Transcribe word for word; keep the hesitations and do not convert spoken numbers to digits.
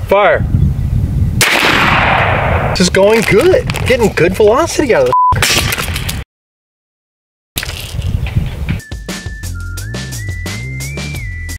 Fire. This is going good. Getting good velocity out of